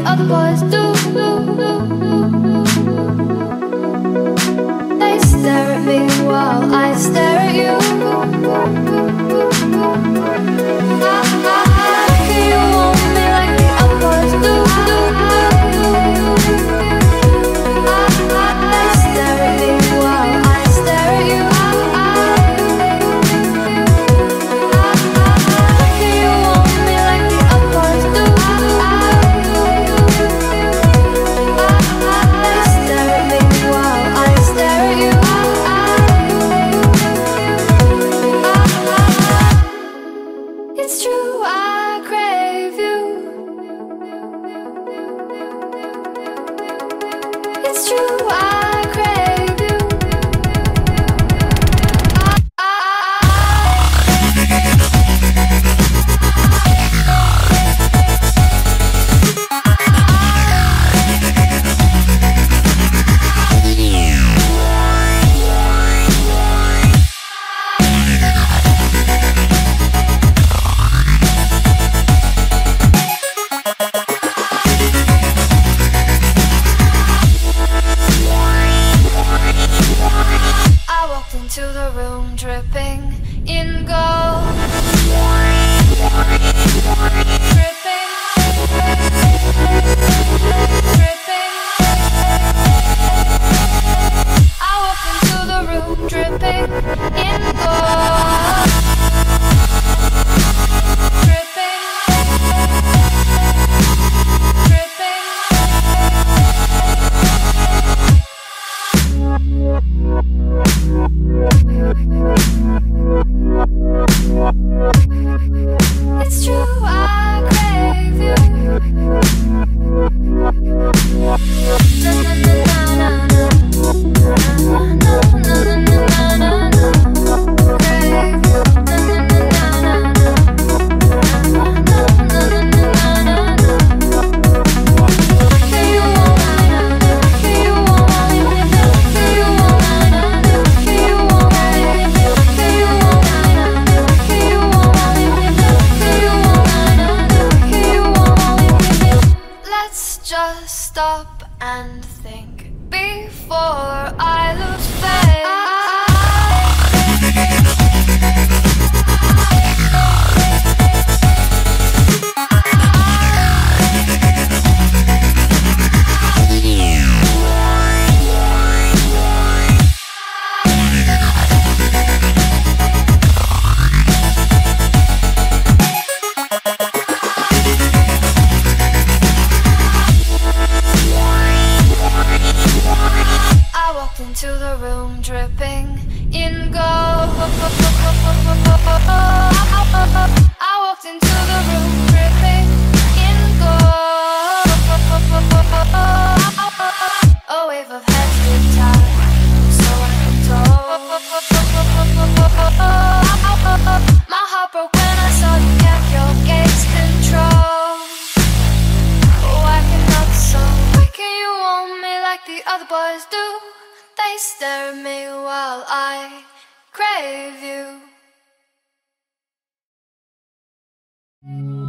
other boys do. They stare at me while I stare at you. You want me like the other boys do. They stare at me while I stare at you. You want me like the other boys do. They stare at me while I stare at you. It's true, I crave you. It's true, I crave you. I walked into the room dripping in gold. Dripping, dripping. I walked into the room dripping in gold. Dripping, dripping. It's true, I crave you. Na na na na na na na na na na. Crave you. Na na na na na na na na na. You want me, you want me, you want me, you want me. Let's just stop and think before I lose faith. I walked into the room dripping in gold. I walked into the room dripping in gold. A wave of heads been tied, so I can my heart broke when I saw you kept your gaze control. Why cannot so? Why can you want me like the other boys do? They stare at me while I crave you.